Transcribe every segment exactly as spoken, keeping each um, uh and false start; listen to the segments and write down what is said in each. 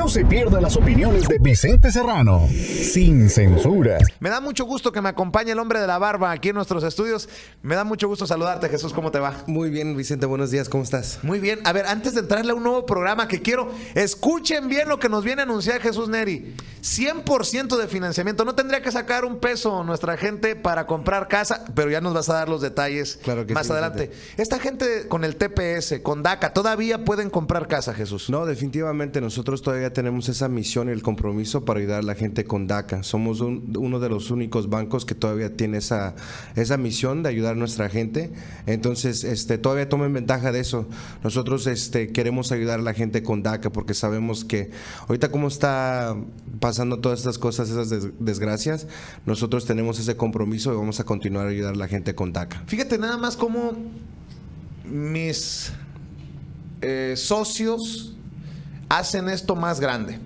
No se pierda las opiniones de Vicente Serrano, sin censura. Me da mucho gusto que me acompañe el hombre de la barba aquí en nuestros estudios. Me da mucho gusto saludarte, Jesús. ¿Cómo te va? Muy bien, Vicente. Buenos días. ¿Cómo estás? Muy bien. A ver, antes de entrarle a un nuevo programa que quiero, escuchen bien lo que nos viene a anunciar Jesús Neri. cien por ciento de financiamiento. No tendría que sacar un peso nuestra gente para comprar casa, pero ya nos vas a dar los detalles claro que más sí, adelante. Vicente. Esta gente con el T P S, con DACA, ¿todavía pueden comprar casa, Jesús? No, definitivamente nosotros todavía tenemos esa misión y el compromiso para ayudar a la gente con DACA. Somos un, uno de los únicos bancos que todavía tiene esa, esa misión de ayudar a nuestra gente. Entonces, este, todavía tomen ventaja de eso. Nosotros este, queremos ayudar a la gente con DACA porque sabemos que ahorita como está pasando todas estas cosas, esas des desgracias, nosotros tenemos ese compromiso y vamos a continuar a ayudar a la gente con DACA. Fíjate nada más cómo mis eh, socios hacen esto más grande.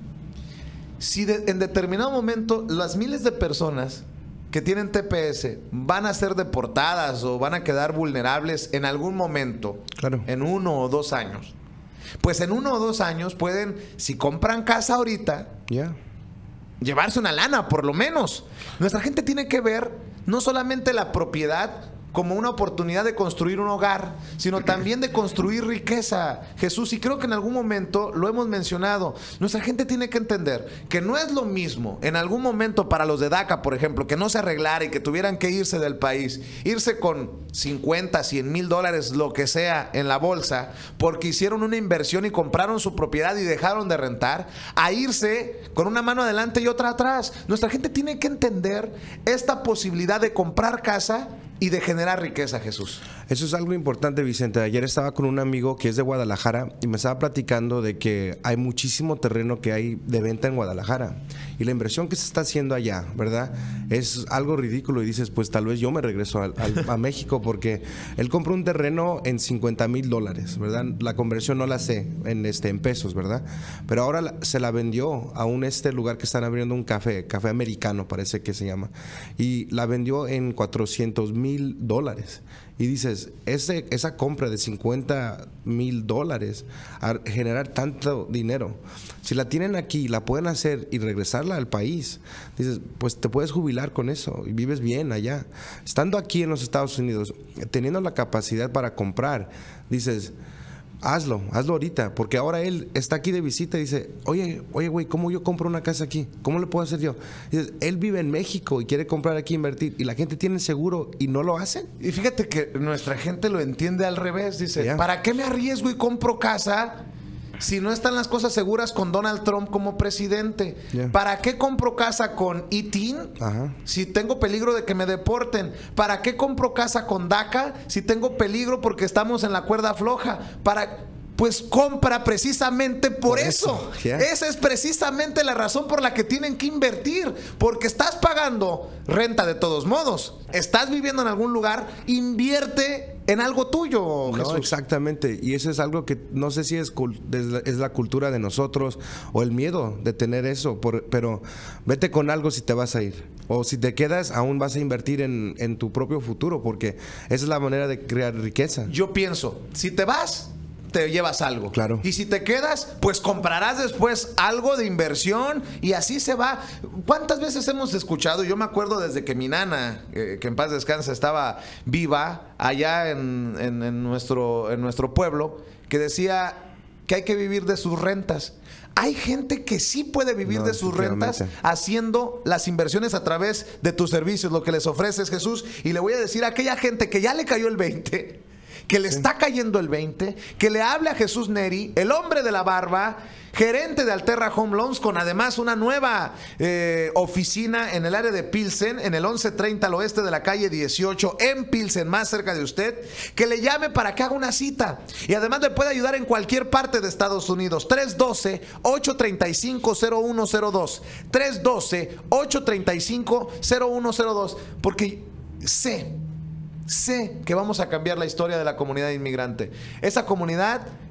Si de, en determinado momento las miles de personas que tienen T P S van a ser deportadas o van a quedar vulnerables en algún momento, claro, en uno o dos años, pues en uno o dos años pueden, si compran casa ahorita, yeah, llevarse una lana por lo menos. Nuestra gente tiene que ver no solamente la propiedad como una oportunidad de construir un hogar, sino también de construir riqueza, Jesús. Y creo que en algún momento lo hemos mencionado. Nuestra gente tiene que entender que no es lo mismo en algún momento para los de DACA, por ejemplo, que no se arreglara y que tuvieran que irse del país, irse con cincuenta, cien mil dólares, lo que sea, en la bolsa, porque hicieron una inversión y compraron su propiedad y dejaron de rentar, a irse con una mano adelante y otra atrás. Nuestra gente tiene que entender esta posibilidad de comprar casa y de generar riqueza, Jesús. Eso es algo importante, Vicente. Ayer estaba con un amigo que es de Guadalajara y me estaba platicando de que hay muchísimo terreno que hay de venta en Guadalajara y la inversión que se está haciendo allá, ¿verdad? Es algo ridículo y dices, pues tal vez yo me regreso a, a, a México porque él compró un terreno en cincuenta mil dólares, ¿verdad? La conversión no la sé en, este, en pesos, ¿verdad? Pero ahora la, se la vendió a un este lugar que están abriendo un café, café americano parece que se llama, y la vendió en cuatrocientos mil dólares. Y dices, ese, esa compra de cincuenta mil dólares a generar tanto dinero, si la tienen aquí, la pueden hacer y regresarla al país, dices, pues te puedes jubilar con eso y vives bien allá. Estando aquí en los Estados Unidos, teniendo la capacidad para comprar, dices, hazlo, hazlo ahorita, porque ahora él está aquí de visita y dice, oye, oye, güey, ¿cómo yo compro una casa aquí? ¿Cómo le puedo hacer yo? Y dices, él vive en México y quiere comprar aquí, invertir, y la gente tiene seguro y no lo hacen. Y fíjate que nuestra gente lo entiende al revés, dice, yeah, ¿para qué me arriesgo y compro casa si no están las cosas seguras con Donald Trump como presidente? Yeah. ¿Para qué compro casa con I T I N si tengo peligro de que me deporten? ¿Para qué compro casa con DACA si tengo peligro porque estamos en la cuerda floja? Para... Pues compra precisamente por, por eso. eso. Yeah. Esa es precisamente la razón por la que tienen que invertir. Porque estás pagando renta de todos modos. Estás viviendo en algún lugar, invierte en algo tuyo, Jesús. No, exactamente. Y eso es algo que no sé si es, es la cultura de nosotros o el miedo de tener eso. Por, pero vete con algo si te vas a ir. O si te quedas, aún vas a invertir en, en tu propio futuro. Porque esa es la manera de crear riqueza. Yo pienso, si te vas, te llevas algo. Claro. Y si te quedas, pues comprarás después algo de inversión y así se va. ¿Cuántas veces hemos escuchado? Yo me acuerdo desde que mi nana, eh, que en paz descansa, estaba viva allá en, en, en, nuestro, en nuestro pueblo, que decía que hay que vivir de sus rentas. Hay gente que sí puede vivir no, de sus rentas haciendo las inversiones a través de tus servicios, lo que les ofreces, Jesús. Y le voy a decir a aquella gente que ya le cayó el veinte, que le está cayendo el veinte, que le hable a Jesús Neri, el hombre de la barba, gerente de Alterra Home Loans, con además una nueva eh, oficina en el área de Pilsen, en el once treinta al oeste de la calle dieciocho, en Pilsen, más cerca de usted, que le llame para que haga una cita. Y además le puede ayudar en cualquier parte de Estados Unidos. tres uno dos, ocho tres cinco, cero uno cero dos. tres uno dos, ocho tres cinco, cero uno cero dos. Porque sé... Sé que vamos a cambiar la historia de la comunidad inmigrante. Esa comunidad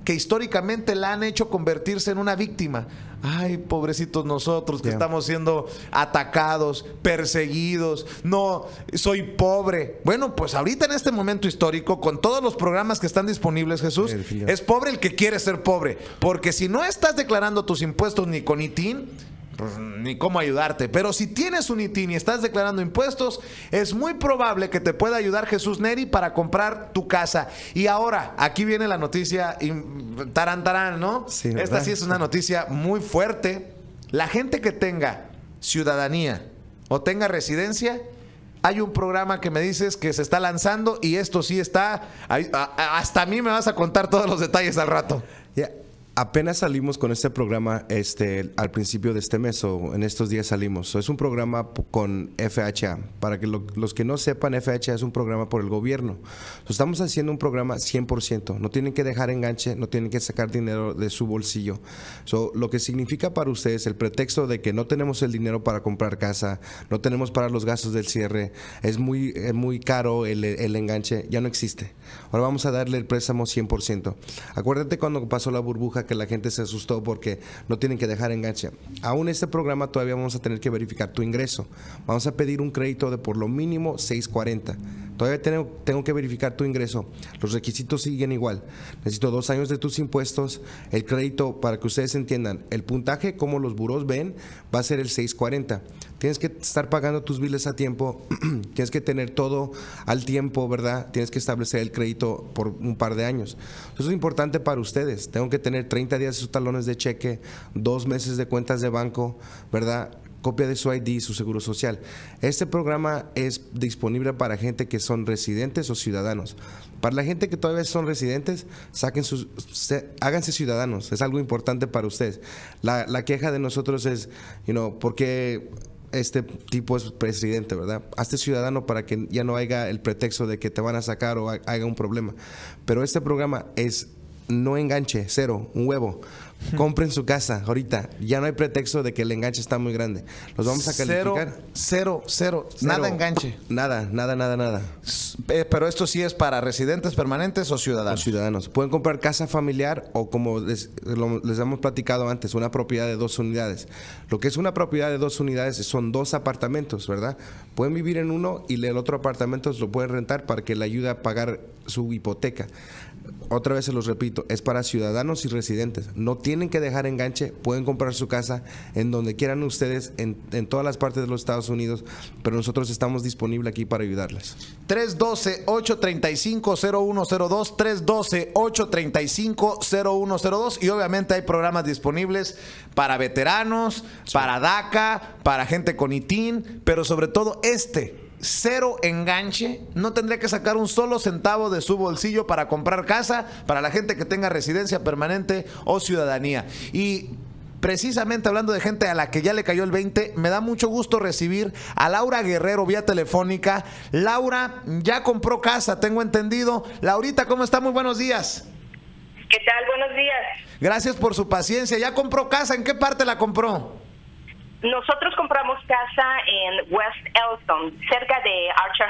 que históricamente la han hecho convertirse en una víctima. Ay, pobrecitos nosotros que yeah. estamos siendo atacados, perseguidos. No, soy pobre. Bueno, pues ahorita en este momento histórico, con todos los programas que están disponibles, Jesús, es pobre el que quiere ser pobre. Porque si no estás declarando tus impuestos ni con I T I N, pues, ni cómo ayudarte. Pero si tienes un I T I N y estás declarando impuestos, es muy probable que te pueda ayudar Jesús Neri para comprar tu casa. Y ahora, aquí viene la noticia tarán tarán, ¿no? Sí, esta sí es una noticia muy fuerte. La gente que tenga ciudadanía o tenga residencia, hay un programa que me dices que se está lanzando y esto sí está, hasta a mí me vas a contar todos los detalles al rato. Yeah. Apenas salimos con este programa este, al principio de este mes, o en estos días salimos. So, es un programa con F H A. Para que lo, los que no sepan, F H A es un programa por el gobierno. So, estamos haciendo un programa cien por ciento. No tienen que dejar enganche, no tienen que sacar dinero de su bolsillo. So, lo que significa para ustedes el pretexto de que no tenemos el dinero para comprar casa, no tenemos para los gastos del cierre, es muy, es muy caro el, el enganche, ya no existe. Ahora vamos a darle el préstamo cien por ciento. Acuérdate cuando pasó la burbuja que la gente se asustó porque no tienen que dejar enganche. Aún este programa todavía vamos a tener que verificar tu ingreso. Vamos a pedir un crédito de por lo mínimo seiscientos cuarenta. Todavía tengo, tengo que verificar tu ingreso. Los requisitos siguen igual. Necesito dos años de tus impuestos. El crédito, para que ustedes entiendan, el puntaje, como los buros ven, va a ser el seiscientos cuarenta. Tienes que estar pagando tus biles a tiempo. Tienes que tener todo al tiempo, ¿verdad? Tienes que establecer el crédito por un par de años. Eso es importante para ustedes. Tengo que tener treinta días de sus talones de cheque, dos meses de cuentas de banco, ¿verdad? Copia de su I D y su seguro social. Este programa es disponible para gente que son residentes o ciudadanos. Para la gente que todavía son residentes, saquen sus, se, háganse ciudadanos. Es algo importante para ustedes. La, la queja de nosotros es, you know, ¿por qué este tipo es presidente, verdad? Hazte ciudadano para que ya no haya el pretexto de que te van a sacar o haya un problema. Pero este programa es no enganche, cero, un huevo. Compren su casa ahorita. Ya no hay pretexto de que el enganche está muy grande. Los vamos a calificar. Cero, cero, cero. Nada enganche. Nada, nada, nada, nada. Eh, pero esto sí es para residentes permanentes o ciudadanos. O ciudadanos. Pueden comprar casa familiar o, como les, lo, les hemos platicado antes, una propiedad de dos unidades. Lo que es una propiedad de dos unidades son dos apartamentos, ¿verdad? Pueden vivir en uno y el otro apartamento lo pueden rentar para que le ayude a pagar su hipoteca. Otra vez se los repito, es para ciudadanos y residentes. No tienen que dejar enganche, pueden comprar su casa en donde quieran ustedes, en, en todas las partes de los Estados Unidos, pero nosotros estamos disponibles aquí para ayudarles. tres uno dos, ocho tres cinco, cero uno cero dos, tres uno dos, ocho tres cinco, cero uno cero dos, y obviamente hay programas disponibles para veteranos, sí, para DACA, para gente con I T I N, pero sobre todo este. Cero enganche, no tendría que sacar un solo centavo de su bolsillo para comprar casa para la gente que tenga residencia permanente o ciudadanía. Y precisamente hablando de gente a la que ya le cayó el veinte, me da mucho gusto recibir a Laura Guerrero vía telefónica. Laura ya compró casa, tengo entendido. Laurita, ¿cómo está? Muy buenos días. ¿Qué tal? Buenos días. Gracias por su paciencia. ¿Ya compró casa? ¿En qué parte la compró? Nosotros compramos casa en West Elston, cerca de Archer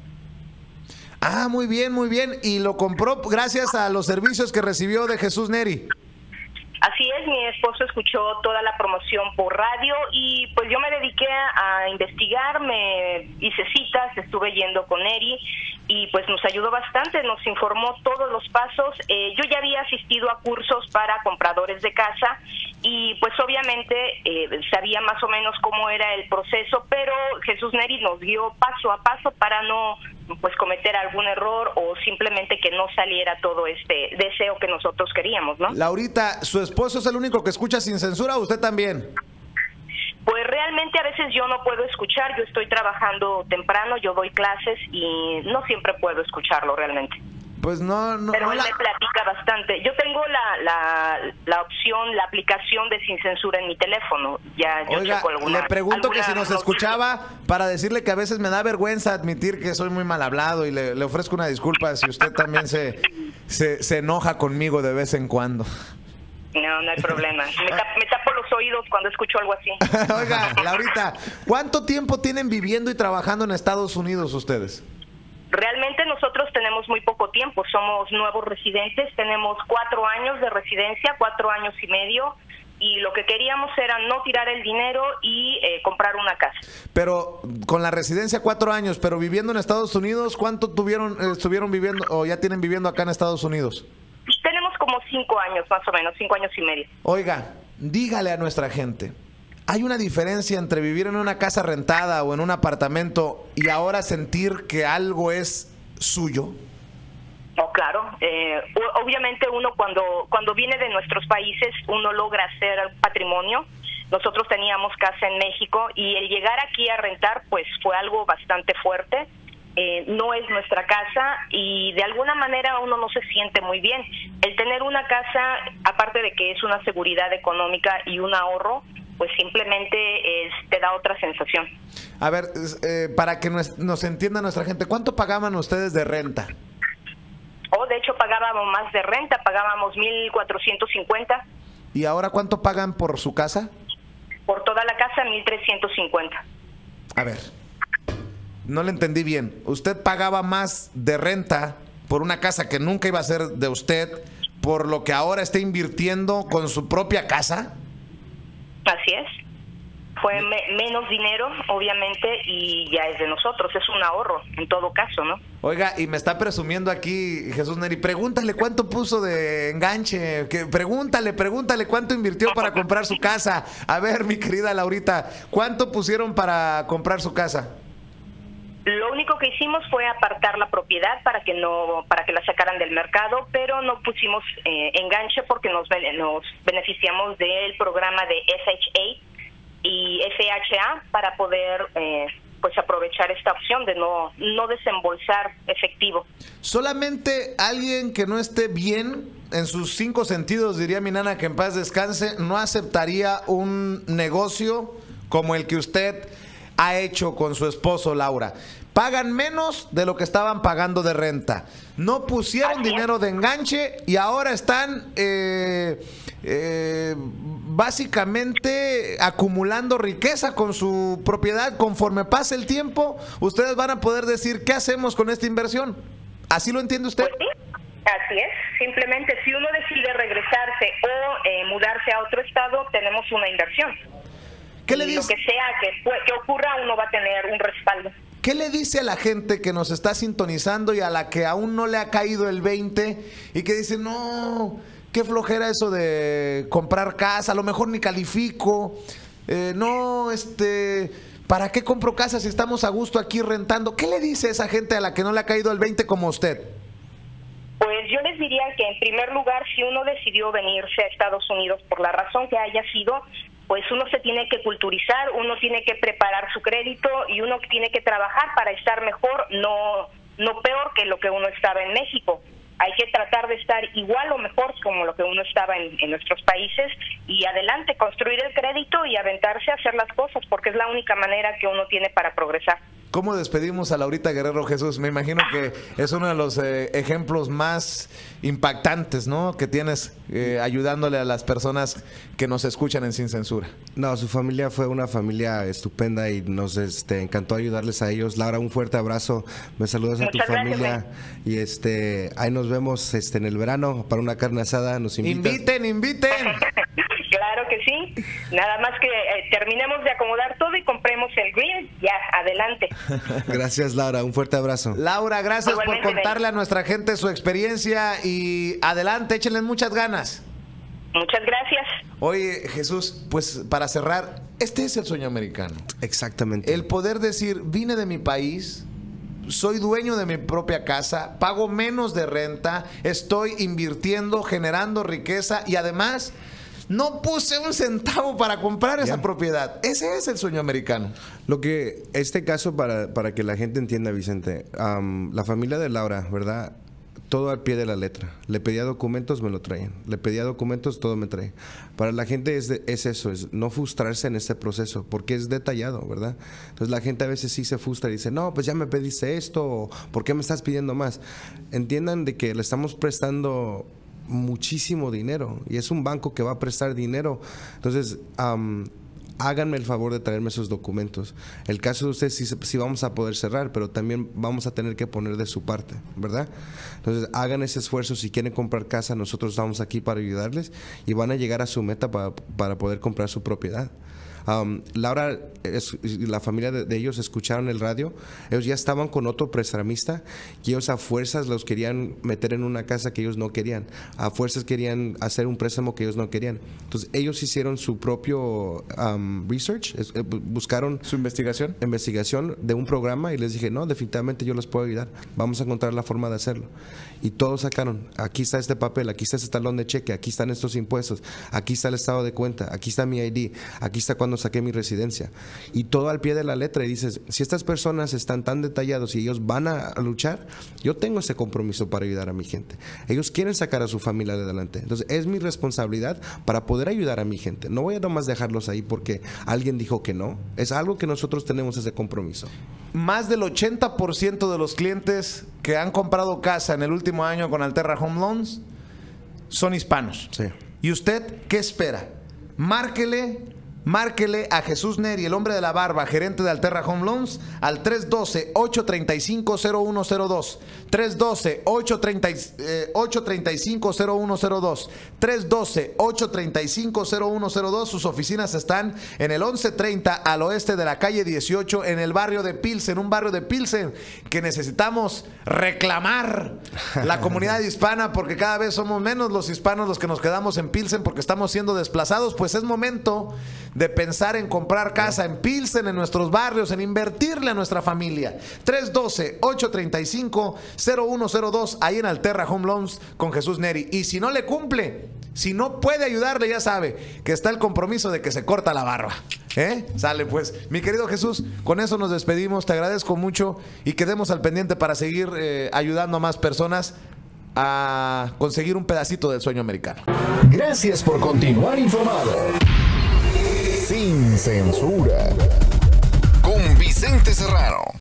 High. Ah, muy bien, muy bien. Y lo compró gracias a los servicios que recibió de Jesús Neri. Así es, mi esposo escuchó toda la promoción por radio y pues yo me dediqué a investigar, me hice citas, estuve yendo con Neri y pues nos ayudó bastante, nos informó todos los pasos. Eh, yo ya había asistido a cursos para compradores de casa y pues obviamente eh, sabía más o menos cómo era el proceso, pero Jesús Neri nos guió paso a paso para no pues cometer algún error o simplemente que no saliera todo este deseo que nosotros queríamos, ¿no? Laurita, ¿su esposo es el único que escucha sin censura o usted también? Pues realmente a veces yo no puedo escuchar, yo estoy trabajando temprano, yo doy clases y no siempre puedo escucharlo realmente. Pues no, no. Pero no él la... me platica bastante. Yo tengo la, la, la opción, la aplicación de Sin Censura en mi teléfono. Ya yo Oiga, checo alguna, le pregunto alguna que si nos noticia. escuchaba para decirle que a veces me da vergüenza admitir que soy muy mal hablado y le, le ofrezco una disculpa si usted también se, se, se enoja conmigo de vez en cuando. No, no hay problema. Me, tap, me tapo los oídos cuando escucho algo así. Oiga, Laurita, ¿cuánto tiempo tienen viviendo y trabajando en Estados Unidos ustedes? realmente nosotros tenemos muy poco tiempo, somos nuevos residentes, tenemos cuatro años de residencia, cuatro años y medio, y lo que queríamos era no tirar el dinero y eh, comprar una casa. Pero con la residencia cuatro años, pero viviendo en Estados Unidos, ¿cuánto tuvieron, eh, estuvieron viviendo o ya tienen viviendo acá en Estados Unidos? Tenemos como cinco años más o menos, cinco años y medio. Oiga, dígale a nuestra gente, ¿hay una diferencia entre vivir en una casa rentada o en un apartamento y ahora sentir que algo es suyo? No, claro. Eh, obviamente uno cuando cuando viene de nuestros países, uno logra hacer patrimonio. Nosotros teníamos casa en México y el llegar aquí a rentar pues fue algo bastante fuerte. Eh, no es nuestra casa y de alguna manera uno no se siente muy bien. El tener una casa, aparte de que es una seguridad económica y un ahorro, pues simplemente es, te da otra sensación. A ver, eh, para que nos, nos entienda nuestra gente, ¿cuánto pagaban ustedes de renta? Oh, de hecho pagábamos más de renta, pagábamos mil cuatrocientos cincuenta. ¿Y ahora cuánto pagan por su casa? Por toda la casa, mil trescientos cincuenta. A ver, no le entendí bien. ¿Usted pagaba más de renta por una casa que nunca iba a ser de usted, por lo que ahora está invirtiendo con su propia casa? Así es. Fue me menos dinero, obviamente, y ya es de nosotros. Es un ahorro, en todo caso, ¿no? Oiga, y me está presumiendo aquí Jesús Neri. Pregúntale cuánto puso de enganche. Que, pregúntale, pregúntale cuánto invirtió para comprar su casa. A ver, mi querida Laurita, ¿cuánto pusieron para comprar su casa? Lo único que hicimos fue apartar la propiedad para que no para que la sacaran del mercado, pero no pusimos eh, enganche porque nos, nos beneficiamos del programa de S H A y F H A para poder eh, pues aprovechar esta opción de no no desembolsar efectivo. Solamente alguien que no esté bien en sus cinco sentidos, diría mi nana, que en paz descanse, no aceptaría un negocio como el que usted ha hecho con su esposo, Laura. Pagan menos de lo que estaban pagando de renta. No pusieron dinero de enganche y ahora están eh, eh, básicamente acumulando riqueza con su propiedad. Conforme pase el tiempo, ustedes van a poder decir, ¿qué hacemos con esta inversión? ¿Así lo entiende usted? Pues sí, así es. Simplemente si uno decide regresarse o eh, mudarse a otro estado, tenemos una inversión. ¿Qué le y dice? Lo que sea que, que ocurra, uno va a tener un respaldo. ¿Qué le dice a la gente que nos está sintonizando y a la que aún no le ha caído el veinte y que dice, no, qué flojera eso de comprar casa, a lo mejor ni califico, eh, no, este, ¿para qué compro casa si estamos a gusto aquí rentando? ¿Qué le dice a esa gente a la que no le ha caído el veinte como usted? Pues yo les diría que en primer lugar, si uno decidió venirse a Estados Unidos por la razón que haya sido, pues uno se tiene que culturizar, uno tiene que preparar su crédito y uno tiene que trabajar para estar mejor, no no peor que lo que uno estaba en México. Hay que tratar de estar igual o mejor como lo que uno estaba en, en nuestros países y adelante, construir el crédito y aventarse a hacer las cosas, porque es la única manera que uno tiene para progresar. ¿Cómo despedimos a Laurita Guerrero, Jesús? Me imagino que es uno de los eh, ejemplos más impactantes, ¿no?, que tienes eh, ayudándole a las personas que nos escuchan en Sin Censura. No, su familia fue una familia estupenda y nos este, encantó ayudarles a ellos. Laura, un fuerte abrazo. Me saludas a tu Muchas familia gracias, y este ahí nos vemos este en el verano para una carne asada. Nos invitas. Inviten, inviten. Claro que sí. Nada más que eh, terminemos de acomodar todo y compremos el grill. Ya, adelante. Gracias, Laura. Un fuerte abrazo. Laura, gracias Igualmente, por contarle a nuestra gente su experiencia y adelante, échenle muchas ganas. Muchas gracias. Oye, Jesús, pues para cerrar, este es el sueño americano. Exactamente. El poder decir, vine de mi país, soy dueño de mi propia casa, pago menos de renta, estoy invirtiendo, generando riqueza y además no puse un centavo para comprar esa Ya. propiedad. Ese es el sueño americano. Lo que, este caso, para, para que la gente entienda, Vicente, um, la familia de Laura, ¿verdad? Todo al pie de la letra. Le pedía documentos, me lo traían. Le pedía documentos, todo me trae. Para la gente es, de, es eso, es no frustrarse en este proceso, porque es detallado, ¿verdad? Entonces la gente a veces sí se frustra y dice, no, pues ya me pediste esto, o ¿por qué me estás pidiendo más? Entiendan de que le estamos prestando muchísimo dinero y es un banco que va a prestar dinero. Entonces, um, háganme el favor de traerme esos documentos. El caso de ustedes sí, sí vamos a poder cerrar, pero también vamos a tener que poner de su parte, ¿verdad? Entonces, hagan ese esfuerzo. Si quieren comprar casa, nosotros estamos aquí para ayudarles y van a llegar a su meta para, para poder comprar su propiedad. Um, Laura es, y la familia de, de ellos escucharon el radio. Ellos ya estaban con otro prestamista y ellos a fuerzas los querían meter en una casa que ellos no querían. A fuerzas querían hacer un préstamo que ellos no querían. Entonces ellos hicieron su propio um, research, es, eh, buscaron su investigación investigación de un programa y les dije, no, definitivamente yo les puedo ayudar. Vamos a encontrar la forma de hacerlo. Y todos sacaron, aquí está este papel, aquí está este talón de cheque, aquí están estos impuestos, aquí está el estado de cuenta, aquí está mi I D, aquí está cuando saqué mi residencia. Y todo al pie de la letra. Y dices, si estas personas están tan detallados y ellos van a luchar, yo tengo ese compromiso para ayudar a mi gente. Ellos quieren sacar a su familia adelante. Entonces es mi responsabilidad para poder ayudar a mi gente. No voy a nomás dejarlos ahí porque alguien dijo que no. Es algo que nosotros tenemos ese compromiso. Más del ochenta por ciento de los clientes que han comprado casa en el último año con Alterra Home Loans son hispanos. Sí. ¿Y usted qué espera? Márquele, márquele a Jesús Neri, el hombre de la barba, gerente de Alterra Home Loans, al tres uno dos, ocho tres cinco, cero uno cero dos. tres uno dos, ocho tres cinco, cero uno cero dos. tres uno dos, ocho tres cinco, cero uno cero dos. Sus oficinas están en el once treinta al oeste de la calle dieciocho, en el barrio de Pilsen, un barrio de Pilsen que necesitamos reclamar la comunidad hispana, porque cada vez somos menos los hispanos los que nos quedamos en Pilsen porque estamos siendo desplazados. Pues es momento de pensar en comprar casa en Pilsen, en nuestros barrios, en invertirle a nuestra familia. tres uno dos, ocho tres cinco, cero uno cero dos, ahí en Alterra Home Loans con Jesús Neri. Y si no le cumple, si no puede ayudarle, ya sabe que está el compromiso de que se corta la barba. ¿Eh? Sale pues. Mi querido Jesús, con eso nos despedimos. Te agradezco mucho y quedemos al pendiente para seguir eh, ayudando a más personas a conseguir un pedacito del sueño americano. Gracias por continuar informado. Sin censura. Con Vicente Serrano.